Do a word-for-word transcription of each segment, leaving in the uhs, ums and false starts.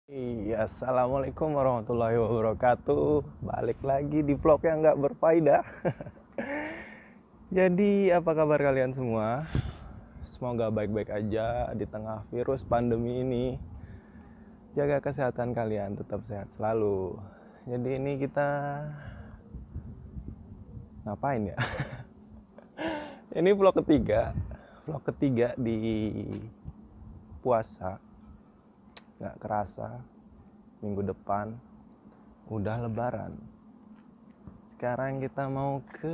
Iya, assalamualaikum warahmatullahi wabarakatuh. Balik lagi di vlog yang nggak berfaedah. Jadi, apa kabar kalian semua? Semoga baik-baik aja di tengah virus pandemi ini. Jaga kesehatan kalian, tetap sehat selalu. Jadi ini kita ngapain ya? Ini vlog ketiga, vlog ketiga di puasa. Nggak kerasa minggu depan udah lebaran. Sekarang kita mau ke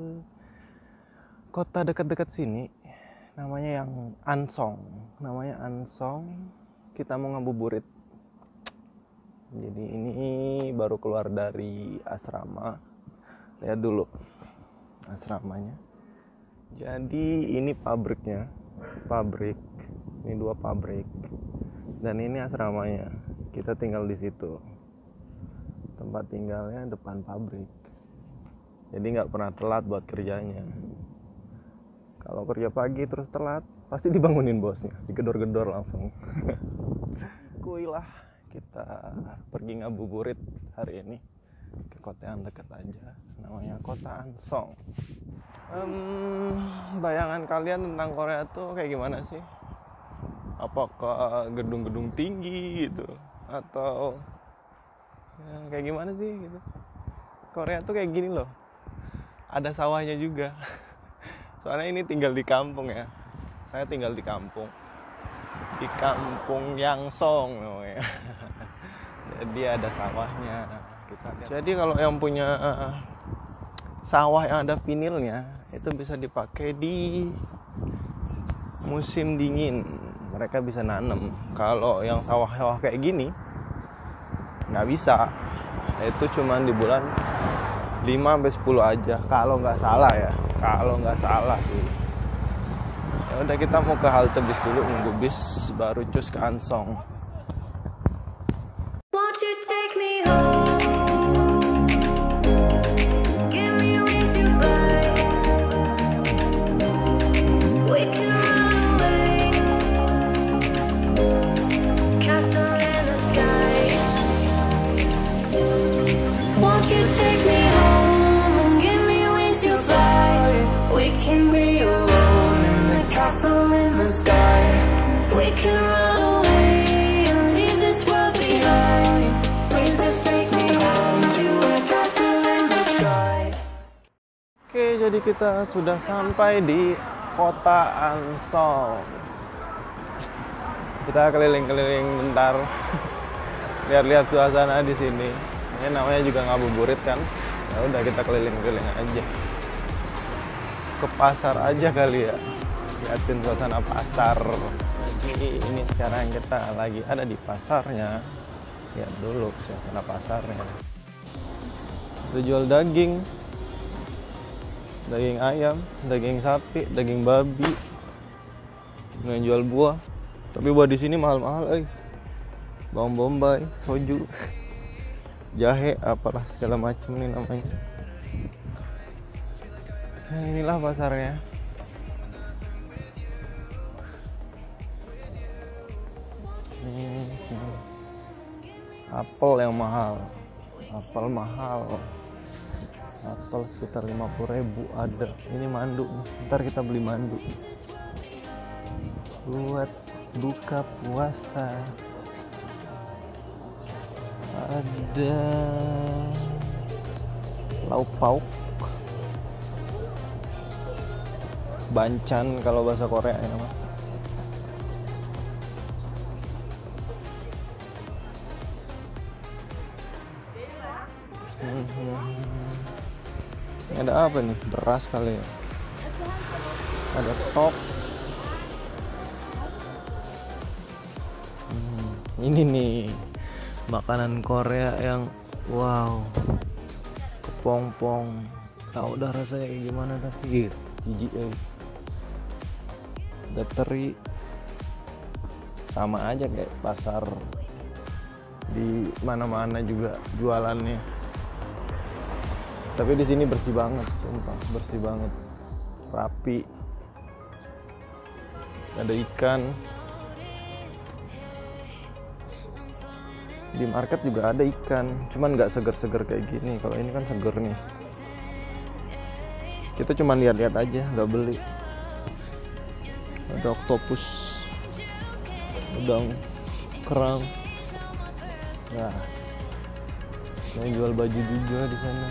kota dekat-dekat sini, namanya yang Ansong. Namanya Ansong. Kita mau ngabuburit. Jadi ini baru keluar dari asrama. Lihat dulu asramanya. Jadi ini pabriknya, pabrik. Ini dua pabrik. Dan ini asramanya, kita tinggal di situ. Tempat tinggalnya depan pabrik. Jadi nggak pernah telat buat kerjanya. Kalau kerja pagi terus telat, pasti dibangunin bosnya, digedor-gedor langsung. Kuilah kita pergi ngabuburit hari ini ke kota yang dekat aja, namanya kota Ansong. Um, bayangan kalian tentang Korea tuh kayak gimana sih? Apakah gedung-gedung tinggi gitu atau ya, kayak gimana sih gitu? Korea tuh kayak gini loh, ada sawahnya juga. Soalnya ini tinggal di kampung ya, saya tinggal di kampung di kampung Yangsong namanya. Jadi ada sawahnya kita. Jadi kalau yang punya uh, sawah yang ada vinilnya itu bisa dipakai di musim dingin. Mereka bisa nanam. Kalau yang sawah-sawah kayak gini nggak bisa. Itu cuma di bulan lima sampai sepuluh aja kalau nggak salah ya. Kalau nggak salah sih. Ya udah, kita mau ke halte bis dulu, nunggu bis baru cus ke Ansong. Won't you take me home? Give me with you right. We can run away. Castle in the sky. Won't you take me home and give me wings to fly? We can be alone in the castle in the sky. We can run away and leave this world behind. Please just take me home to a castle in the sky. Oke, jadi kita sudah sampai di kota Ansong. Kita keliling-keliling bentar, lihat-lihat suasana di sini. Ini namanya juga ngabuburit kan. Ya udah, kita keliling-keliling aja. Ke pasar aja kali ya. Lihatin suasana pasar. Jadi ini sekarang kita lagi ada di pasarnya. Lihat dulu suasana pasarnya. Itu jual daging. Daging ayam, daging sapi, daging babi. Yang jual buah. Tapi buah di sini mahal-mahal, eh. Bawang bombay, soju, jahe, apalah segala macam nih namanya. Nah, inilah pasarnya. Hmm, apel yang mahal, apel mahal, apel sekitar lima puluh ribu ada. Ini mandu, ntar kita beli mandu buat buka puasa. Ada lauk pauk, bancan kalau bahasa Korea ya mah. Hmm. Ini ada apa nih? Beras kali ya. Ada tok. Hmm. Ini nih makanan Korea yang wow, kepompong. Tahu udah rasanya kayak gimana tapi jijik eh. Ada teri. Sama aja kayak pasar di mana-mana juga jualannya. Tapi di sini bersih banget, sumpah bersih banget, rapi. Ada ikan. Di market juga ada ikan, cuman nggak seger-seger kayak gini. Kalau ini kan seger nih. Kita cuma lihat-lihat aja, nggak beli. Ada oktopus, udang, kerang. Nah, yang jual baju juga di sana.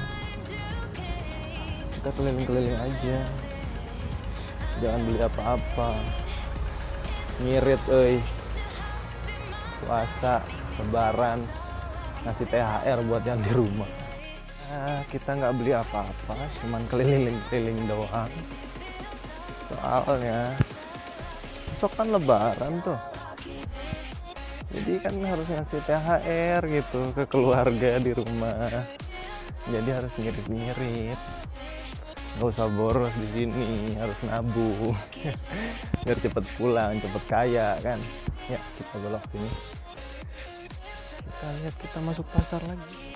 Kita keliling-keliling aja, jangan beli apa-apa. Ngirit, euy. Puasa, Lebaran, ngasih T H R buat yang di rumah. Nah, kita nggak beli apa-apa, cuman keliling-keliling doang. Soalnya besok kan Lebaran tuh, jadi kan harus ngasih T H R gitu ke keluarga di rumah. Jadi harus ngirit-ngirit, nggak usah boros di sini, harus nabung biar cepet pulang, cepet kaya kan. Ya, kita belok sini. Kita lihat, kita masuk pasar lagi.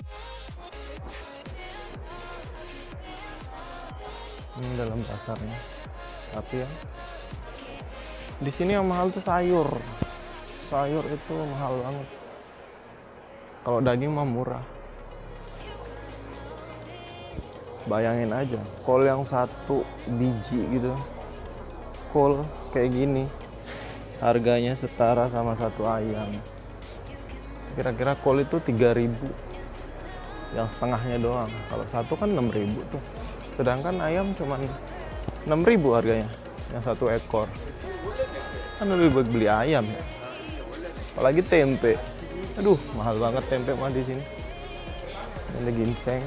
Ini dalam pasarnya. Tapi ya, di sini yang mahal tuh sayur. Sayur itu mahal banget. Kalau daging mah murah. Bayangin aja, kol yang satu biji gitu, kol kayak gini, harganya setara sama satu ayam. Kira-kira kol itu tiga ribu, yang setengahnya doang. Kalau satu kan enam ribu tuh. Sedangkan ayam cuma enam ribu harganya, yang satu ekor. Kan lebih baik beli ayam ya. Apalagi tempe. Aduh, mahal banget tempe mah di sini. Ada ginseng.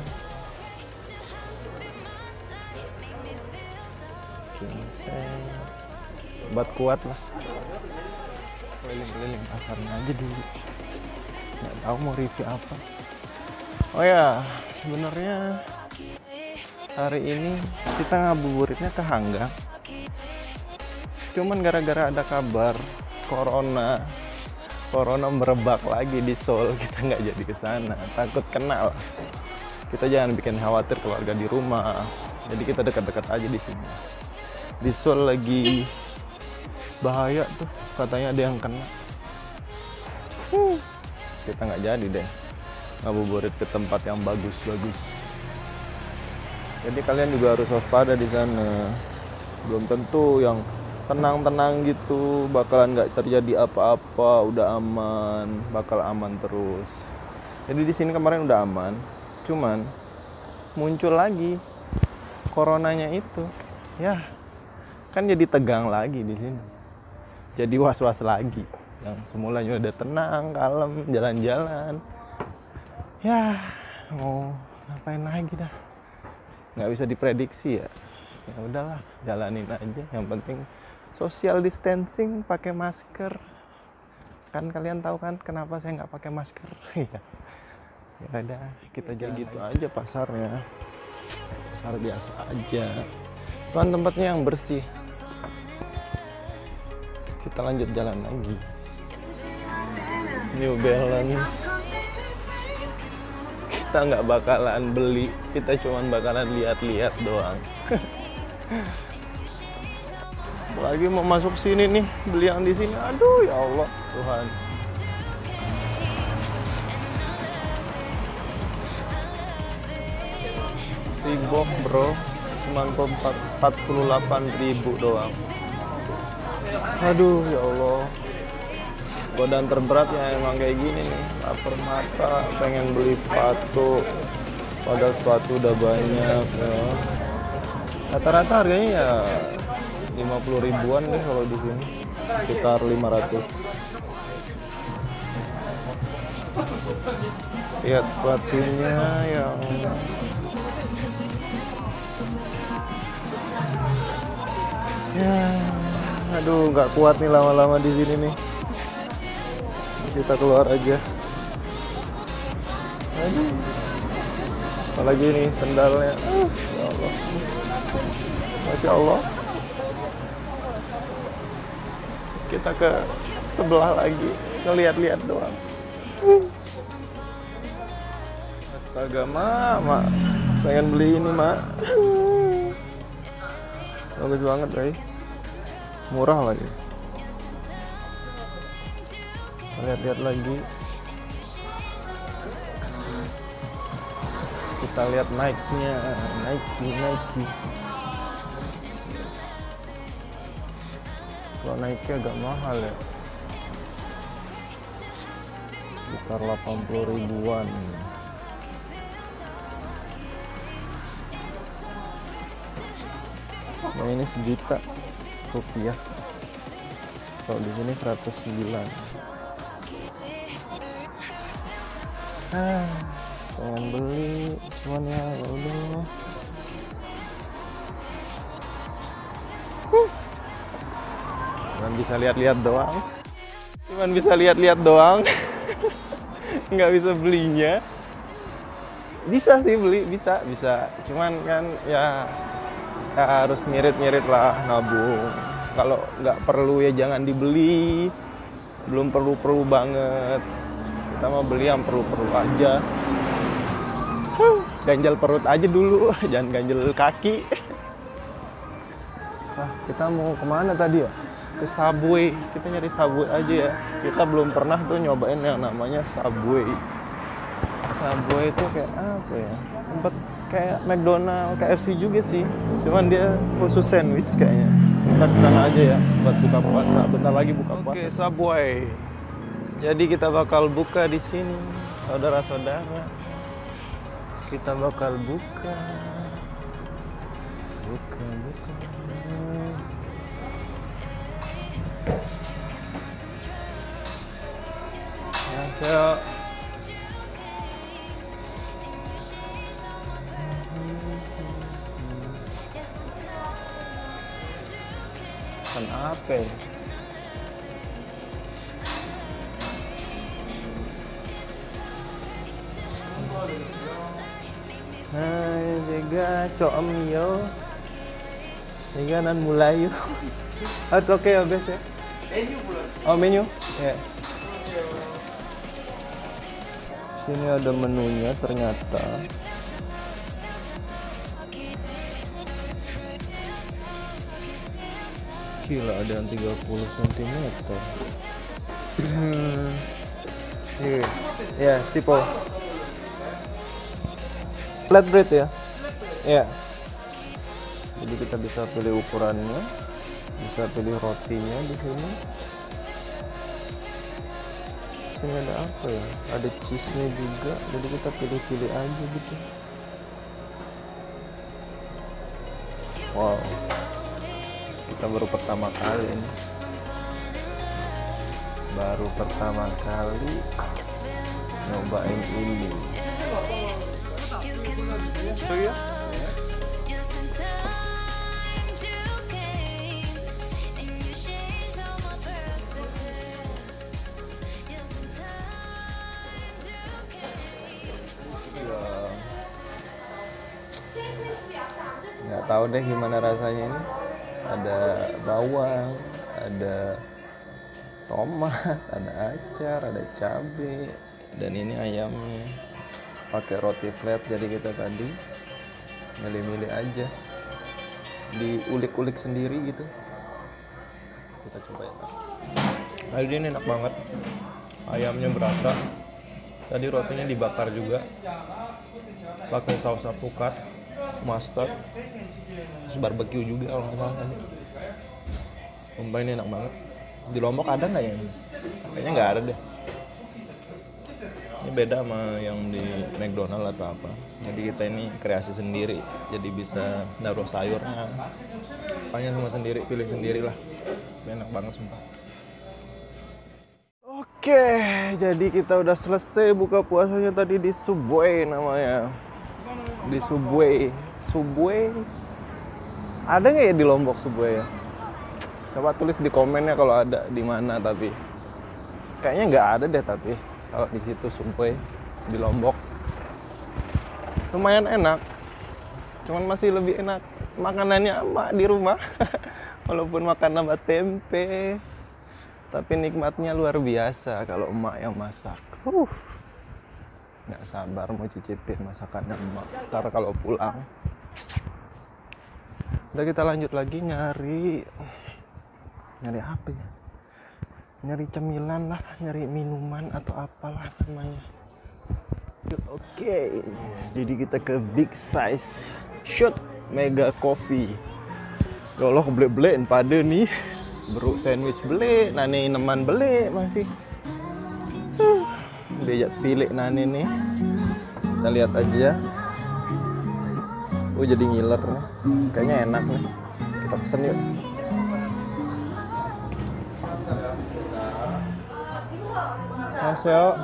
Ginseng. Obat kuat lah. Keliling-keliling pasarnya aja dulu. Nggak tahu mau review apa. Oh ya, sebenarnya hari ini kita ngabuburitnya ke Hanggang. Cuman gara-gara ada kabar corona, corona merebak lagi di Seoul, kita nggak jadi ke sana. Takut kena lah. Kita jangan bikin khawatir keluarga di rumah. Jadi kita dekat-dekat aja di sini. Di Seoul lagi bahaya tuh, katanya ada yang kena. Uh. Kita nggak jadi deh ngabuburit ke tempat yang bagus-bagus. Jadi kalian juga harus waspada di sana. Belum tentu yang tenang-tenang gitu bakalan nggak terjadi apa-apa, udah aman, bakal aman terus. Jadi di sini kemarin udah aman, cuman muncul lagi coronanya itu, ya kan jadi tegang lagi di sini. Jadi was-was lagi. Yang semulanya udah tenang, kalem, jalan-jalan. Ya, mau ngapain lagi dah? Nggak bisa diprediksi ya. Ya udahlah, jalanin aja. Yang penting social distancing, pakai masker. Kan kalian tahu kan kenapa saya nggak pakai masker? Ya, ya udah, kita jalan gitu aja pasarnya. Pasar biasa aja. Cuman tempatnya yang bersih. Kita lanjut jalan lagi. New Balance. Kita nggak bakalan beli, kita cuman bakalan lihat-lihat doang. Lagi mau masuk sini nih, beli yang di sini. Aduh ya Allah, Tuhan. Reebok bro, cuman empat puluh delapan ribu doang. Aduh ya Allah. Godaan terberat ya emang kayak gini nih, lapar mata, pengen beli sepatu, padahal sepatu udah banyak ya. Rata-rata harganya ya lima puluh ribuan deh kalau di sini, sekitar lima ratus. Lihat sepatunya ya. Ya, aduh nggak kuat nih lama-lama di sini nih. Kita keluar aja. Aduh. Apalagi nih sendalnya. Uh, ya Allah. Masya Allah. Kita ke sebelah lagi, ngeliat-liat doang. Uh. Astaga, Mak. Pengen beli ini, Mak. Bagus banget, guys. Murah lagi. Lihat-lihat lagi. Kita lihat Nike-nya, Nike, Nike. Kalau Nike agak mahal ya, sekitar delapan puluh ribuan. Nah ini sejuta rupiah. Kalau di sini seratus sembilan. Ah, pengen beli, cuman ya udah. Cuman bisa lihat-lihat doang. Cuman bisa lihat-lihat doang. Nggak bisa belinya. Bisa sih beli, bisa, bisa. Cuman kan ya, ya harus ngirit-ngirit lah, nabung. Kalau nggak perlu ya jangan dibeli. Belum perlu-perlu banget. Kita mau beli yang perlu-perlu aja. Ganjal perut aja dulu, jangan ganjel kaki. Nah, kita mau kemana tadi ya? Ke Subway. Kita nyari Subway aja ya. Kita belum pernah tuh nyobain yang namanya Subway. Subway itu kayak apa ya? Tempat kayak McDonald, K F C juga sih. Cuman dia khusus sandwich kayaknya. Kita kesana aja ya buat buka puasa. Bentar lagi buka puasa. Oke, Subway. Jadi kita bakal buka di sini, saudara-saudara. Kita bakal buka, buka, buka. Ya, kan apa ya? Hai, Vega, coem yo. Vega nan mulai yo. Ah, oke okay, ya guys ya. Menu pula. Oh, menu. Ya. Sini ada menunya ternyata. Gila, ada yang tiga puluh sentimeter. Iya, ya, sipo. Flatbread ya? Iya. Jadi kita bisa pilih ukurannya, bisa pilih rotinya di sini. Sini ada apa ya? Ada cheese-nya juga, jadi kita pilih-pilih aja gitu. Wow, kita baru pertama kali ini. Baru pertama kali nyobain ini. Oh iya? Nggak tahu deh gimana rasanya ini. Ada bawang, ada tomat, ada acar, ada cabai, dan ini ayamnya. Pakai roti flat, jadi kita tadi milih-milih aja, diulik-ulik sendiri gitu. Kita coba ya. Nah, ini enak banget, ayamnya berasa. Tadi rotinya dibakar juga, pakai saus alpukat, mustard, terus barbecue juga kalau nggak salah tadi. Sumpah ini enak banget. Di Lombok ada nggak ya ini? Kayaknya nggak ada deh. Ini beda sama yang di McDonald atau apa. Jadi kita ini kreasi sendiri. Jadi bisa naruh sayurnya. Apanya semua sendiri, pilih sendiri lah. Enak banget sumpah. Oke, jadi kita udah selesai buka puasanya tadi di Subway namanya. Di Subway. Subway. Ada nggak ya di Lombok Subway ya? Coba tulis di komennya kalau ada di mana, tapi kayaknya nggak ada deh tapi. Kalau di situ Subway di Lombok lumayan enak, cuman masih lebih enak makanannya emak di rumah. Walaupun makan nambah tempe, tapi nikmatnya luar biasa kalau emak yang masak. Uh, nggak sabar mau cicipin masakannya emak. Ntar kalau pulang. Udah kita lanjut lagi nyari nyari apa ya? Nyari cemilan lah, nyari minuman atau apalah namanya. Oke, jadi kita ke big size shot mega coffee. Ya Allah, beli-beliin pada nih. Bro sandwich beli, nani neman beli masih. Uh, dia pilih nani nih. Kita lihat aja. Oh, jadi ngiler nih. Kayaknya enak nih. Kita pesen yuk. Masuk.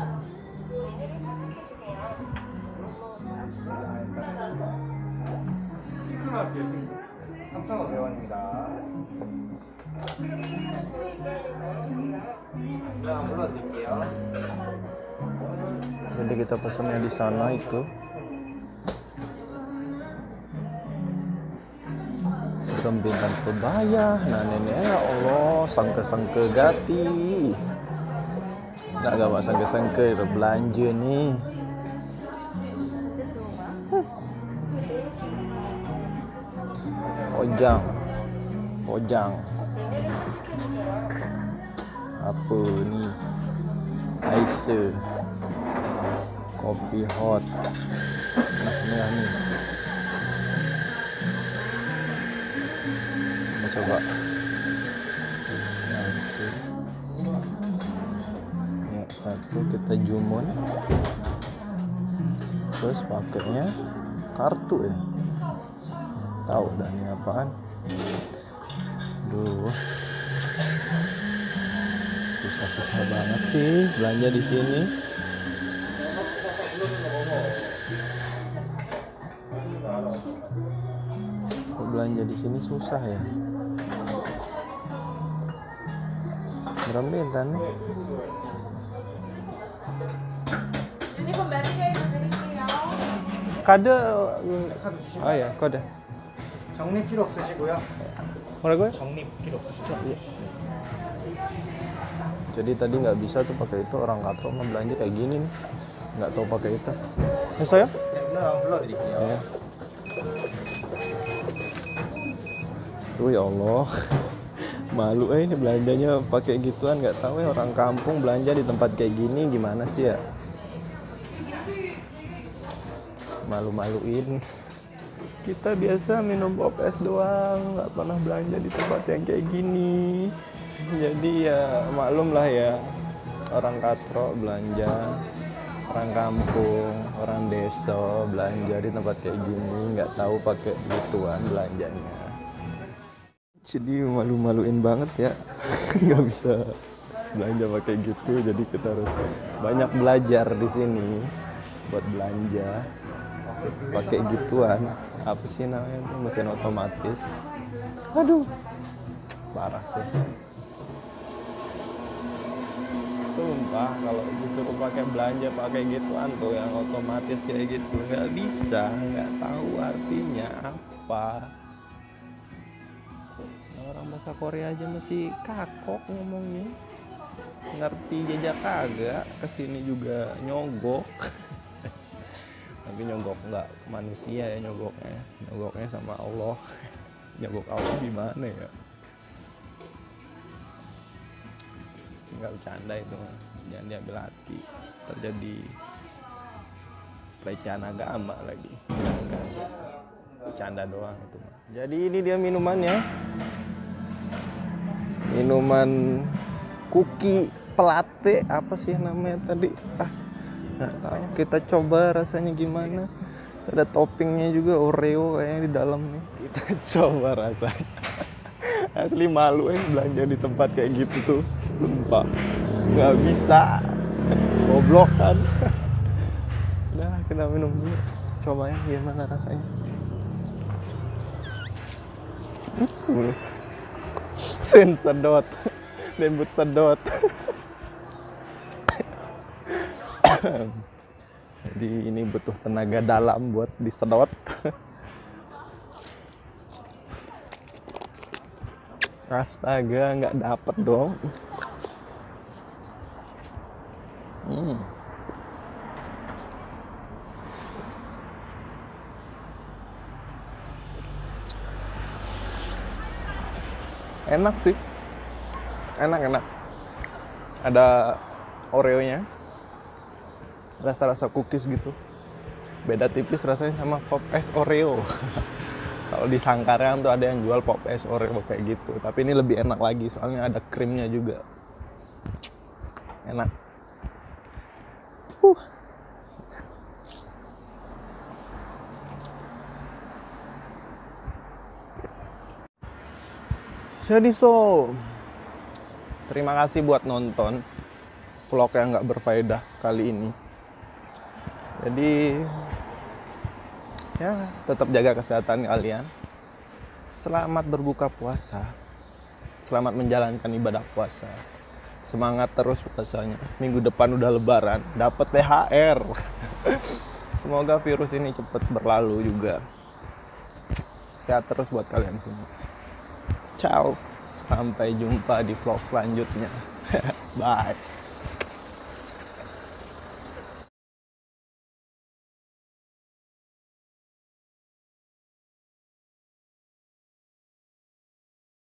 삼천오백 원입니다. Nah, 불러드릴게요. Jadi kita pesannya di sana itu. Bintang Kebaya, nah nenek ya Allah, sangke-sangke gati. Nah, gak mak sangke-sangke udah belanja nih. Ojang, ojang. Apa nih? Aisyah, kopi hot. Nah, ini nih. Coba nah, itu. Ya, satu kita jumun terus pakainya kartu ya, tahu dah ini apaan. Duh, susah-susah banget sih belanja di sini. Kok belanja di sini susah ya? Rambutan. Ini pembeli kayak ini ya. Kode. Oh ya, kode. 정립 필요 없으시고요. 뭐라고요? 정립 필요 없으시죠? Jadi tadi nggak bisa tuh pakai itu, orang katro mah belanja kayak gini nih. Nggak tahu pakai itu. Ini saya? Nah, 불러드릴게요. Ya. Tuh ya Allah. Malu eh ini belanjanya pakai gituan, nggak tahu ya orang kampung belanja di tempat kayak gini gimana sih ya. Malu-maluin. Kita biasa minum pop es doang, nggak pernah belanja di tempat yang kayak gini. Jadi ya maklum lah ya, orang katro belanja, orang kampung, orang desa belanja di tempat kayak gini, nggak tahu pakai gituan belanjanya. Jadi malu-maluin banget ya, nggak bisa belanja pakai gitu. Jadi kita harus banyak belajar di sini buat belanja pakai gituan. Apa sih namanya itu, mesin otomatis. Aduh, parah sih. Sumpah kalau disuruh pakai belanja pakai gituan tuh yang otomatis kayak gitu nggak bisa, nggak tahu artinya apa. Orang bahasa Korea aja masih kakok ngomongnya, ngerti jejak kagak, kesini juga nyogok. Tapi nyogok nggak ke manusia ya, nyogoknya nyogoknya sama Allah. Nyogok Allah gimana ya, nggak bercanda itu, jangan diambil hati, terjadi pelecehan agama lagi. Bercanda doang itu. Jadi ini dia minumannya. Minuman kuki pelate apa sih namanya tadi? Ah, nggak tahu. Kita coba rasanya gimana. Ada toppingnya juga Oreo kayaknya di dalam nih. Kita coba rasanya. Asli malu ya belanja di tempat kayak gitu tuh. Sumpah nggak bisa. Goblok kan. Udah kita minum dulu. Coba ya gimana rasanya. Sen sedot, lembut sedot. Jadi ini butuh tenaga dalam buat disedot. Astaga, nggak dapet dong. Hmm. Enak sih, enak enak. Ada Oreonya, rasa-rasa cookies gitu. Beda tipis rasanya sama pop es Oreo. Kalau di Sangkarean tuh ada yang jual pop es Oreo kayak gitu, tapi ini lebih enak lagi soalnya ada krimnya juga. Enak. Uh. Jadi so, terima kasih buat nonton vlog yang nggak berfaedah kali ini. Jadi ya tetap jaga kesehatan kalian. Selamat berbuka puasa. Selamat menjalankan ibadah puasa. Semangat terus puasanya. Minggu depan udah lebaran, dapat T H R. Semoga virus ini cepat berlalu juga. Sehat terus buat kalian semua. Ciao. Sampai jumpa di vlog selanjutnya. Bye.